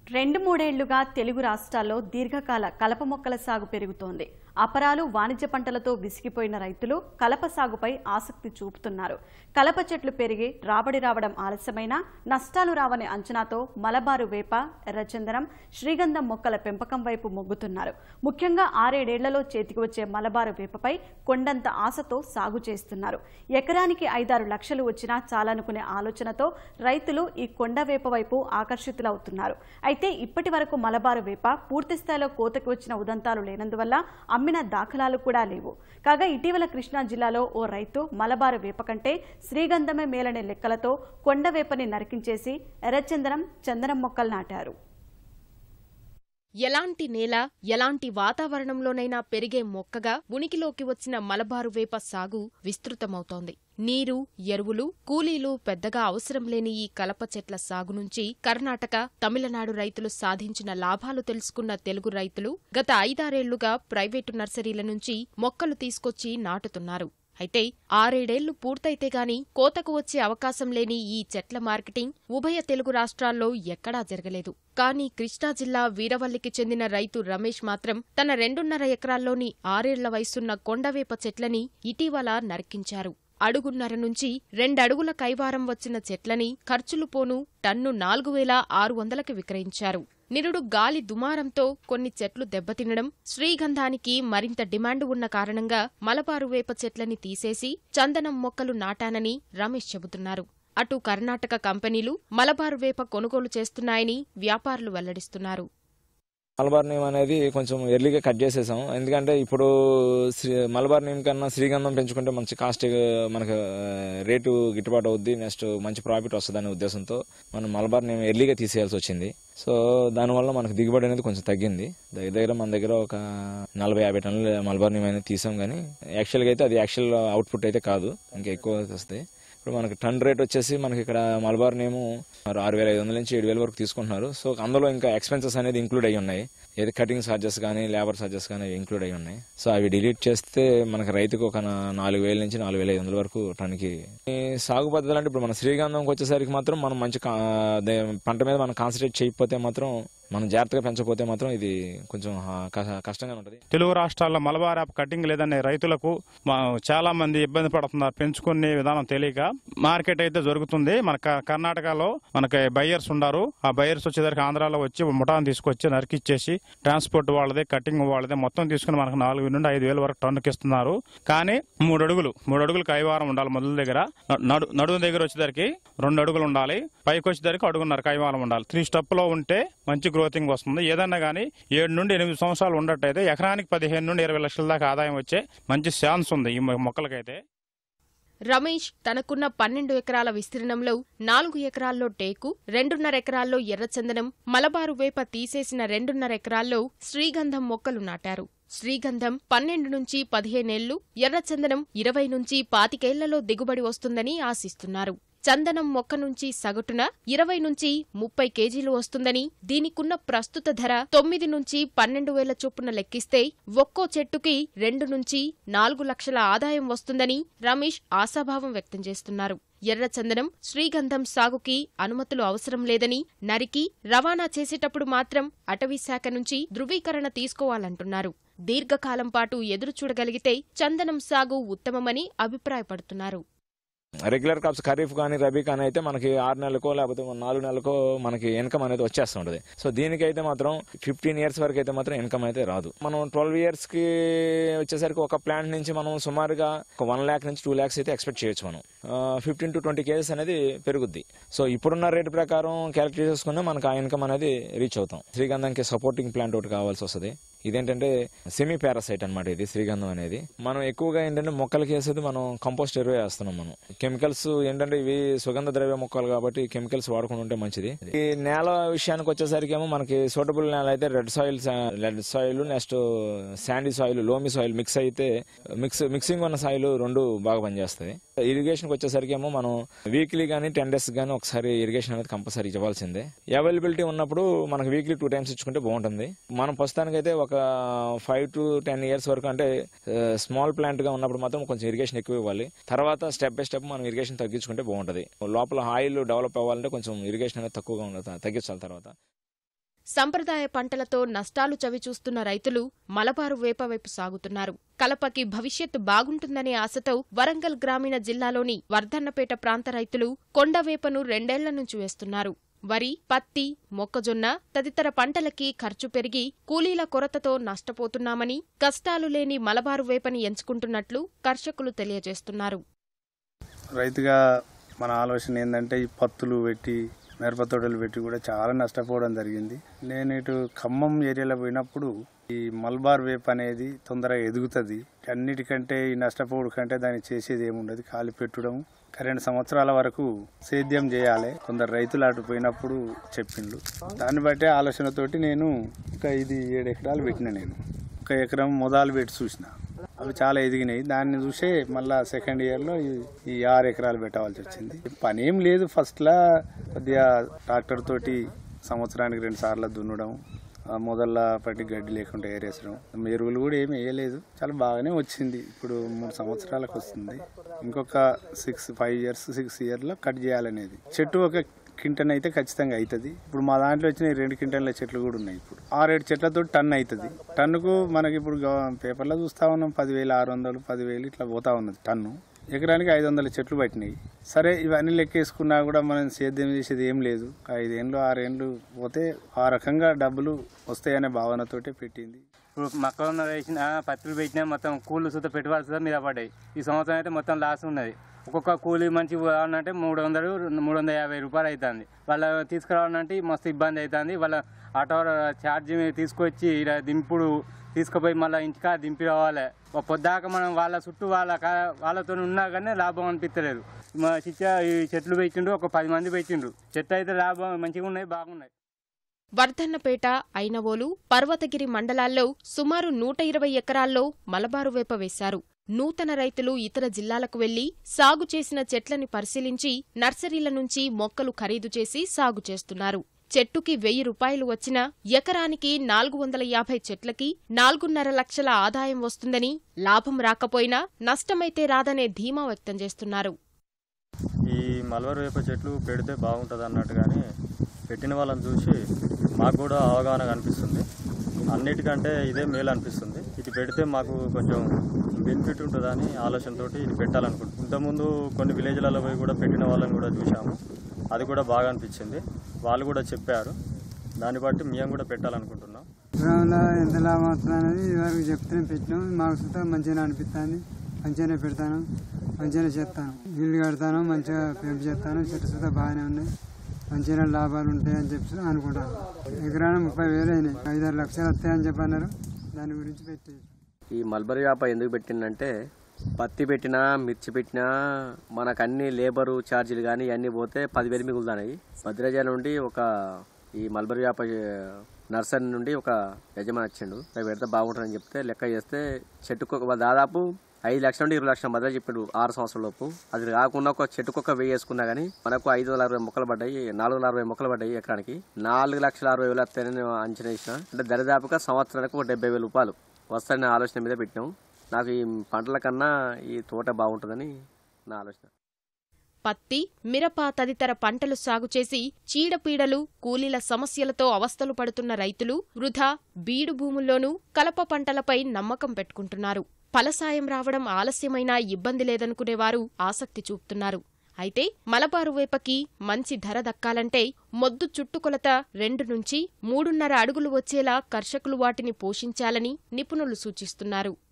2-3 ఏళ్లుగా తెలుగు రాష్ట్రాల్లో దీర్ఘకాల కలప మొక్కల సాగు పెరుగుతోంది. అపరాలు వాణిజ్య పంటలతో విసిగిపోయిన రైతులు కలప సాగుపై ఆసక్తి చూపుతున్నారు. కలప చెట్లు పెరిగి రాబడి రావడం ఆలస్యమైనా నష్టాలు రావని అంచనాతో మలబారు వేప, ఎర్రచందనం, శ్రీగంధం మొక్కల పెంపకం వైపు మొగ్గుతున్నారు. ముఖ్యంగా 6-7 ఏళ్లలో చేతికి వచ్చే మలబారు వేపపై కొండంత ఆశతో సాగు చేస్తున్నారు. ఎకరానికి 5-6 లక్షలు వచ్చినా చాలనుకునే ఆలోచనతో రైతులు ఈ కొండ వేప వైపు ఆకర్షితులవుతున్నారు. అయితే ఇప్పటి వరకు మలబారు వేప పూర్తిస్థాయిలో కోతకు వచ్చిన ఉదంతాలు లేనందువల్ల అమ్మిన దాఖలాలు కూడా లేవు. కాగా ఇటీవల కృష్ణా జిల్లాలో ఓ రైతు మలబారు వేప కంటే శ్రీగంధమే మేలనే లెక్కలతో కొండ వేపని నరికించేసి ఎర్రచందనం, చందనం మొక్కలు నాటారు. ఎలాంటి నేల, ఎలాంటి వాతావరణంలోనైనా పెరిగే మొక్కగా ఉనికిలోకి వచ్చిన మలబారు వేప సాగు విస్తృతమవుతోంది. నీరు, ఎరువులు, కూలీలు పెద్దగా అవసరం లేని ఈ కలప చెట్ల సాగు నుంచి కర్ణాటక, తమిళనాడు రైతులు సాధించిన లాభాలు తెలుసుకున్న తెలుగు రైతులు గత 5-6 ఏళ్లుగా ప్రైవేటు నర్సరీల నుంచి మొక్కలు తీసుకొచ్చి నాటుతున్నారు. అయితే 6-7 ఏళ్లు పూర్తయితే గాని కోతకు వచ్చే అవకాశం లేని ఈ చెట్ల మార్కెటింగ్ ఉభయ తెలుగు రాష్ట్రాల్లో ఎక్కడా జరగలేదు. కానీ కృష్ణా జిల్లా వీరవల్లికి చెందిన రైతు రమేష్ మాత్రం తన 2.5 ఎకరాల్లోని 6 ఏళ్ల వయసున్న కొండవేప చెట్లని ఇటీవల నరికించారు. 1.5 నుంచి 2 అడుగుల కైవారం వచ్చిన చెట్లని ఖర్చులు పోను టన్ను 4,600కి విక్రయించారు. నిరుడు గాలి దుమారంతో కొన్ని చెట్లు దెబ్బతినడం, శ్రీగంధానికి మరింత డిమాండ్ ఉన్న కారణంగా మలబారు వేప చెట్లని తీసేసి చందనం మొక్కలు నాటానని రమేష్ చెబుతున్నారు. అటు కర్ణాటక కంపెనీలు మలబారు వేప కొనుగోలు చేస్తున్నాయని వ్యాపారులు వెల్లడిస్తున్నారు. మలబార్ నేమ్ అనేది కొంచెం ఎర్లీగా కట్ చేసేసాం. ఎందుకంటే ఇప్పుడు మలబార్ నేమ్ కన్నా శ్రీగంధం పెంచుకుంటే మంచి కాస్ట్ మనకు రేటు గిట్టుబాటు అవుద్ది, నెక్స్ట్ మంచి ప్రాఫిట్ వస్తుంది అనే ఉద్దేశంతో మనం మలబార్ నేమ్ ఎర్లీగా తీసేయాల్సి వచ్చింది. సో దానివల్ల మనకు దిగుబడి అనేది కొంచెం తగ్గింది. మన దగ్గర ఒక 40-50 టన్నులు మలబార్ నేమ్ అనేది తీసాం. కానీ యాక్చువల్గా అయితే అది యాక్చువల్ అవుట్పుట్ అయితే కాదు, ఇంకా ఎక్కువ వస్తాయి. ఇప్పుడు మనకి టన్ రేట్ వచ్చేసి మనకి ఇక్కడ మలబార్ నేము 6,500 నుంచి 7,000 వరకు తీసుకుంటున్నారు. సో అందులో ఇంకా ఎక్స్పెన్సెస్ అనేది ఇంక్లూడ్ అయ్యి ఉన్నాయి. ఏది కటింగ్ ఛార్జెస్ కానీ లేబర్ ఛార్జెస్ కానీ ఇంక్లూడ్ అయ్యి ఉన్నాయి. సో అవి డిలీట్ చేస్తే మనకి రైతుకు ఒక 4,000 నుంచి 4,500 వరకు టన్కి. సాగు పద్ధతులు అంటే ఇప్పుడు మన శ్రీగంధంకి వచ్చేసరికి మాత్రం మనం మంచి పంట మీద మనం కాన్సన్ట్రేట్ చేయకపోతే మాత్రం, మనం జాగ్రత్తగా పెంచకపోతే మాత్రం ఇది కొంచెం కష్టంగా ఉంటుంది. తెలుగు రాష్ట్రాల్లో మలబార్ యాప్ కటింగ్ లేదనే రైతులకు చాలా మంది ఇబ్బంది పడుతున్నారు. పెంచుకునే విధానం తెలియక. మార్కెట్ అయితే జరుగుతుంది. మన కర్ణాటకలో మనకి బయ్యర్స్ ఉన్నారు. ఆ బయ్యర్స్ వచ్చేసరికి ఆంధ్రాలో వచ్చి ముఠాను తీసుకొచ్చి నరికిచ్చేసి ట్రాన్స్పోర్ట్ వాళ్ళదే, కటింగ్ వాళ్ళదే మొత్తం తీసుకుని మనకు 4,000 నుండి 5,000 వరకు టన్నుకి ఇస్తున్నారు. కానీ 3 అడుగులు కైవారం ఉండాలి. మొదల దగ్గర నడుము దగ్గర వచ్చేసరికి 2 అడుగులు ఉండాలి. పైకి వచ్చేసరికి 1.5 కైవారం ఉండాలి. 3 స్టెప్ లో ఉంటే మంచి గ్రోతింగ్ వస్తుంది. ఏదన్నా కానీ 7 నుండి 8 సంవత్సరాలు ఉండట్టయితే ఎకరానికి 15 నుండి 20 లక్షల దాకా ఆదాయం వచ్చే మంచి ఛాన్స్ ఉంది ఈ మొక్కలకైతే. రమేష్ తనకున్న 12 ఎకరాల విస్తీర్ణంలో 4 ఎకరాల్లో టేకు, 2.5 ఎకరాల్లో ఎర్రచందనం, మలబారు వేప తీసేసిన 2.5 ఎకరాల్లో శ్రీగంధం మొక్కలు నాటారు. శ్రీగంధం 12 నుంచి 15 ఏళ్లు, ఎర్రచందనం 20 నుంచి 25 ఏళ్లలో దిగుబడి వస్తుందని ఆశిస్తున్నారు. చందనం మొక్క నుంచి సగటున 20 నుంచి 30 కేజీలు వస్తుందని, దీనికున్న ప్రస్తుత ధర 9 నుంచి 12,000 చొప్పున లెక్కిస్తే ఒక్కో చెట్టుకి 2 నుంచి 4 లక్షల ఆదాయం వస్తుందని రమేష్ ఆశాభావం వ్యక్తం చేస్తున్నారు. ఎర్రచందనం, శ్రీగంధం సాగుకి అనుమతులు అవసరం లేదని, నరికి రవాణా చేసేటప్పుడు మాత్రం అటవీశాఖ నుంచి ధృవీకరణ తీసుకోవాలంటున్నారు. దీర్ఘకాలం పాటు ఎదురుచూడగలిగితే చందనం సాగు ఉత్తమమని అభిప్రాయపడుతున్నారు. రెగ్యులర్ క్రాప్స్ ఖరీఫ్ కానీ రబీ కానీ అయితే మనకి 6 నెలలకో లేకపోతే 4 నెలలకో మనకి ఇన్కమ్ అనేది వచ్చేస్తుంటది. సో దీనికైతే మాత్రం 15 ఇయర్స్ వరకు అయితే మాత్రం ఇన్కమ్ అయితే రాదు. మనం 12 ఇయర్స్ కి వచ్చేసరికి ఒక ప్లాంట్ నుంచి మనం సుమారుగా 1 lakh నుంచి 2 lakhs అయితే ఎక్స్పెక్ట్ చేయొచ్చు. మనం 15 to 20 కేజెస్ అనేది పెరుగుద్ది. సో ఇప్పుడున్న రేటు ప్రకారం క్యాలిక్యులేట్ చేసుకుని మనకు ఆ ఇన్కమ్ అనేది రీచ్ అవుతాం. శ్రీగంధంకి సపోర్టింగ్ ప్లాంట్ ఒకటి కావాల్సి వస్తుంది. ఇదేంటంటే సెమీ పారాసైట్ అనమాట ఇది శ్రీగంధం అనేది. మనం ఎక్కువగా ఏంటంటే మొక్కలకి వేసేది మనం కంపోస్ట్ ఎరువే వేస్తున్నాం. మనం కెమికల్స్ ఏంటంటే ఇవి సుగంధ ద్రవ్య మొక్కలు కాబట్టి కెమికల్స్ వాడకుండా ఉంటే మంచిది. ఈ నేల విషయానికి వచ్చేసరికి ఏమో మనకి సూటబుల్ నేల అయితే red soil next sandy soil, loamy soil mix అయితే మిక్సింగ్ ఉన్న సాయిల్ 2 బాగా పనిచేస్తాయి. ఇరిగేషన్ వచ్చేసరికి ఏమో మనం వీక్లీ గానీ 10 days గానీ ఒకసారి ఇరిగేషన్ అనేది కంపల్సరీ ఇవ్వాల్సిందే. అవైలబిలిటీ ఉన్నప్పుడు మనకు వీక్లీ 2 times ఇచ్చుకుంటే బాగుంటుంది. మనం ప్రస్తుతానికి అయితే ఒక 5 to 10 years వరకు అంటే స్మాల్ ప్లాంట్ గా ఉన్నప్పుడు మాత్రం కొంచెం ఇరిగేషన్ ఎక్కువ ఇవ్వాలి. తర్వాత స్టెప్ బై స్టెప్ మనం ఇరిగేషన్ తగ్గించుకుంటే బాగుంటుంది. లోపల ఆయిల్ డెవలప్ అవ్వాలంటే కొంచెం ఇరిగేషన్ అనేది తక్కువగా ఉండదు, తగ్గించాలి. తర్వాత సంప్రదాయ పంటలతో నష్టాలు చవిచూస్తున్న రైతులు మలబారు వేప వైపు సాగుతున్నారు. కలపకి భవిష్యత్తు బాగుంటుందనే ఆశతో వరంగల్ గ్రామీణ జిల్లాలోని వర్ధన్నపేట ప్రాంత రైతులు కొండవేపను 2 ఏళ్ల నుంచి వేస్తున్నారు. వరి, పత్తి, మొక్కజొన్న తదితర పంటలకి ఖర్చు పెరిగి కూలీల కొరతతో నష్టపోతున్నామని, కష్టాలు లేని మలబారు వేపని ఎంచుకుంటున్నట్లు కర్షకులు తెలియజేస్తున్నారు. రైతుగా మన ఆలోచన ఏంటంటే ఈ పత్తులు పెట్టి మిరప తోటలు పెట్టి కూడా చాలా నష్టపోవడం జరిగింది. నేను ఇటు ఖమ్మం ఏరియాలో పోయినప్పుడు ఈ మల్బార్ వేప్ అనేది తొందరగా ఎదుగుతుంది, అన్నిటికంటే ఈ నష్టపోవడం కంటే దాన్ని చేసేది ఏముండదు, కాలి పెట్టడం 2 సంవత్సరాల వరకు సేద్యం చేయాలి. కొందరు రైతులు అటు పోయినప్పుడు చెప్పిండ్రు. దాన్ని బట్టే ఆలోచనతోటి నేను ఒక 7 ఎకరాలు పెట్టిన. నేను 1 ఎకరం మొదలు పెట్టి చూసిన, అవి చాలా ఎదిగినాయి. దాన్ని చూసే మళ్ళా సెకండ్ ఇయర్లో ఈ 6 ఎకరాలు పెట్టవలసి వచ్చింది. పని ఏం లేదు, ఫస్ట్లా కొద్దిగా ట్రాక్టర్ తోటి సంవత్సరానికి 2 సార్లు దున్నడం, మొదళ్ళ పట్టి గడ్డి లేకుండా ఏరేసడం, ఎరువులు కూడా ఏమి వేయలేదు. చాలా బాగానే వచ్చింది. ఇప్పుడు 3 సంవత్సరాలకు వస్తుంది. ఇంకొక 5 ఇయర్స్ 6 ఇయర్లో కట్ చేయాలనేది. చెట్టు 1 క్వింటన్ అయితే ఖచ్చితంగా అవుతుంది. ఇప్పుడు మా దాంట్లో వచ్చిన 2 క్వింటన్ల చెట్లు కూడా ఉన్నాయి. ఇప్పుడు 6-7 చెట్లతో టన్ అవుతుంది. టన్నుకు మనకి ఇప్పుడు పేపర్లో చూస్తా ఉన్నాం 10,600 10,000 ఇట్లా పోతా ఉన్నది టన్ను. ఎకరానికి 500 చెట్లు పట్టినాయి. సరే, ఇవన్నీ లెక్కేసుకున్నా కూడా మనం సేద్యం చేసేది ఏం లేదు. 5 ఏళ్ళు 6 ఏళ్ళు పోతే ఆ రకంగా డబ్బులు వస్తాయనే భావనతోటే పెట్టింది. ఇప్పుడు మొక్కలు వేసిన పత్తులు పెట్టినా మొత్తం కూలీలు సుత పెట్టుబడి మీద పడ్డాయి. ఈ సంవత్సరం అయితే మొత్తం లాస్ ఉన్నది. ఒక్కొక్క కూలీ మంచి పోవాలంటే 300-350 రూపాయలు అవుతుంది. వాళ్ళ తీసుకురావాలంటే మస్తు ఇబ్బంది అవుతుంది. వాళ్ళ ఆటో ఛార్జ్ తీసుకొచ్చి ఇలా దింపుడు తీసుకుపోయి మళ్ళీ ఇంటికా దింపి రావాలి. పొద్దాక మనం వాళ్ళ చుట్టూ వాళ్ళతో ఉన్నా కానీ లాభం అనిపించలేదు. మా ఈ చెట్లు పెట్టిండ్రు, ఒక 10 మంది పెట్టిండ్రు. చెట్లు అయితే లాభం మంచిగా ఉన్నాయి, బాగున్నాయి. వర్ధన్నపేట, ఐనవోలు, పర్వతగిరి మండలాల్లో సుమారు 120 ఎకరాల్లో మలబారు వేప వేశారు. నూతన రైతులు ఇతర జిల్లాలకు వెళ్లి సాగు చేసిన చెట్లని పరిశీలించి నర్సరీల నుంచి మొక్కలు ఖరీదు చేసి సాగు చేస్తున్నారు. చెట్టుకి 1000 రూపాయలు వచ్చినా ఎకరానికి 450 చెట్లకి 4.5 లక్షల ఆదాయం వస్తుందని, లాభం రాకపోయినా నష్టమైతే రాదనే ధీమా వ్యక్తం చేస్తున్నారు. ఈ మల్బార్ వేప చెట్లు పెడితే బాగుంటుంది అన్నట్టుగానే పెట్టిన వాళ్ళని చూసి మాకు కూడా అవగాహన కనిపిస్తుంది. అన్నిటికంటే ఇదే మేలు అనిపిస్తుంది. ఇది పెడితే మాకు కొంచెం బెనిఫిట్ ఉంటుందని ఆలోచనతోటి ఇది పెట్టాలనుకుంటున్నాం. ఇంతకుముందు కొన్ని విలేజ్లలో పోయి కూడా పెట్టిన వాళ్ళని కూడా చూసాము. అది కూడా బాగా అనిపించింది. వాళ్ళు కూడా చెప్పారు. దాన్ని బట్టి మేము కూడా పెట్టాలనుకుంటున్నాం. గ్రామంలో ఎంత లాభం అవుతుంది అనేది ఇదివరకు చెప్తూనే పెట్టినాం. మాకు సుతా మంచిగా అనిపిస్తుంది. మంచిగానే పెడతాను, మంచిగానే చేస్తాను, ఇల్లు కడతాను, మంచిగా పెంపు చేస్తాను. చెట్టు సుతా బాగానే ఉన్నాయి, మంచిగా లాభాలు ఉంటాయని చెప్పి అనుకుంటాను. ఎకరాన 30,000 అయినాయి. 5-6 లక్షలు వస్తాయని చెప్పి అన్నారు. దాని గురించి పెట్టి ఈ మల్బరీ వేప ఎందుకు పెట్టిందంటే, పత్తి పెట్టినా మిర్చి పెట్టినా మనకు అన్ని లేబరు ఛార్జీలు కానీ ఇవన్నీ పోతే 10,000 మిగులుతున్నాయి. భద్రాచలం నుండి ఈ మల్బరీ వేప నర్సరీ నుండి ఒక యజమాని వచ్చిండు, అవి పెడితే బాగుంటుందని చెప్తే లెక్క చేస్తే చెట్టుకు దాదాపు 5 లక్షల నుండి 20 లక్షల మధ్య చెప్పిండు 6 సంవత్సరాల లోపు. అది కాకుండా ఒక చెట్టుకొక 1000 వేసుకున్నా కానీ మనకు 560 మొక్కలు పడ్డాయి, 460 మొక్కలు పడ్డాయి. ఎకరానికి 4,60,000 వస్తాయని అంచనా ఇచ్చిన. అంటే దరిదాపుగా సంవత్సరానికి 70,000 రూపాయలు వస్తాయనే ఆలోచన మీద పెట్టినాం. నాకు ఈ పంటల కన్నా ఈ తోట బాగుంటుందని నా ఆలోచన. పత్తి, మిరప తదితర పంటలు సాగు చేసి చీడపీడలు, కూలీల సమస్యలతో అవస్థలు పడుతున్న రైతులు వృధా బీడు భూముల్లోనూ కలప పంటలపై నమ్మకం పెట్టుకుంటున్నారు. ఫలసాయం రావడం ఆలస్యమైనా ఇబ్బంది లేదనుకునేవారు ఆసక్తి చూపుతున్నారు. అయితే మలబారు వేపకి మంచి ధర దక్కాలంటే మొద్దు చుట్టుకొలత 2 నుంచి 3.5 అడుగులు వచ్చేలా కర్షకులు వాటిని పోషించాలని నిపుణులు సూచిస్తున్నారు.